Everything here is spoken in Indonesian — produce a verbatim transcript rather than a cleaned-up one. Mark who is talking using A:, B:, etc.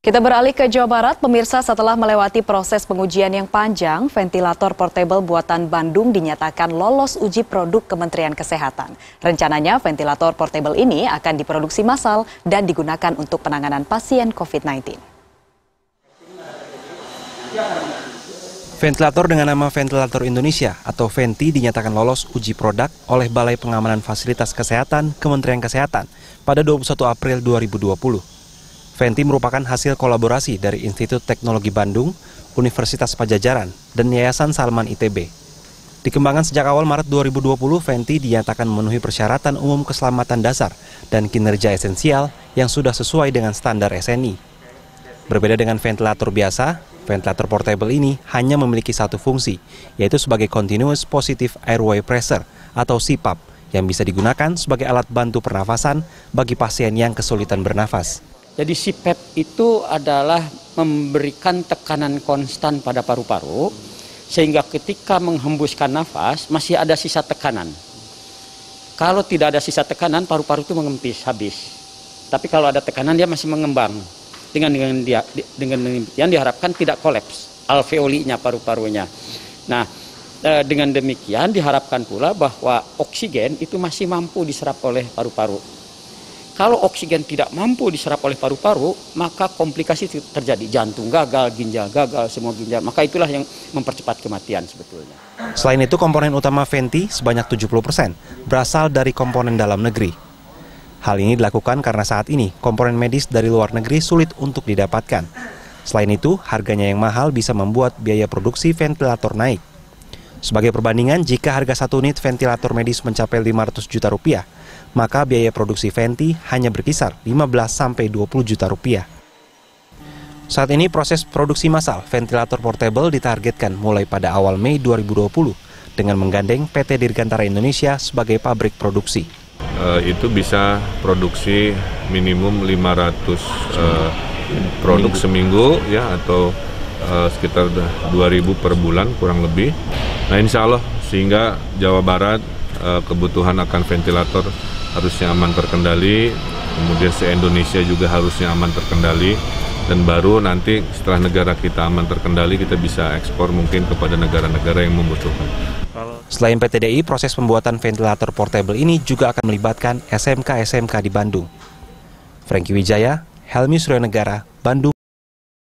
A: Kita beralih ke Jawa Barat, pemirsa. Setelah melewati proses pengujian yang panjang, ventilator portable buatan Bandung dinyatakan lolos uji produk Kementerian Kesehatan. Rencananya ventilator portable ini akan diproduksi massal dan digunakan untuk penanganan pasien COVID sembilan belas.
B: Ventilator dengan nama Ventilator Indonesia atau Venti dinyatakan lolos uji produk oleh Balai Pengamanan Fasilitas Kesehatan Kementerian Kesehatan pada dua puluh satu April dua ribu dua puluh. Venti merupakan hasil kolaborasi dari Institut Teknologi Bandung, Universitas Padjadjaran, dan Yayasan Salman I T B. Dikembangkan sejak awal Maret dua ribu dua puluh, Venti dinyatakan memenuhi persyaratan umum keselamatan dasar dan kinerja esensial yang sudah sesuai dengan standar S N I. Berbeda dengan ventilator biasa, ventilator portable ini hanya memiliki satu fungsi, yaitu sebagai Continuous Positive Airway Pressure atau C PAP, yang bisa digunakan sebagai alat bantu pernafasan bagi pasien yang kesulitan bernafas.
C: Jadi C PAP itu adalah memberikan tekanan konstan pada paru-paru, sehingga ketika menghembuskan nafas masih ada sisa tekanan. Kalau tidak ada sisa tekanan, paru-paru itu mengempis, habis. Tapi kalau ada tekanan, dia masih mengembang. Dengan dengan dia dengan demikian diharapkan tidak kolaps alveolinya paru-parunya. Nah, dengan demikian diharapkan pula bahwa oksigen itu masih mampu diserap oleh paru-paru. Kalau oksigen tidak mampu diserap oleh paru-paru, maka komplikasi terjadi, jantung gagal, ginjal gagal, semua ginjal. Maka itulah yang mempercepat kematian sebetulnya.
B: Selain itu, komponen utama Venti sebanyak tujuh puluh persen berasal dari komponen dalam negeri. Hal ini dilakukan karena saat ini komponen medis dari luar negeri sulit untuk didapatkan. Selain itu, harganya yang mahal bisa membuat biaya produksi ventilator naik. Sebagai perbandingan, jika harga satu unit ventilator medis mencapai lima ratus juta rupiah, maka biaya produksi Venti hanya berkisar lima belas sampai dua puluh juta rupiah. Saat ini proses produksi massal ventilator portable ditargetkan mulai pada awal Mei dua ribu dua puluh dengan menggandeng P T Dirgantara Indonesia sebagai pabrik produksi.
D: Uh, itu bisa produksi minimum lima ratus uh, produk seminggu ya, atau uh, sekitar dua ribu per bulan kurang lebih. Nah, insya Allah sehingga Jawa Barat uh, kebutuhan akan ventilator harusnya aman terkendali, kemudian se-Indonesia juga harusnya aman terkendali, dan baru nanti setelah negara kita aman terkendali kita bisa ekspor mungkin kepada negara-negara yang membutuhkan.
B: Selain P T D I, proses pembuatan ventilator portable ini juga akan melibatkan S M K S M K di Bandung. Franky Wijaya, Helmi Suryanegara, Bandung.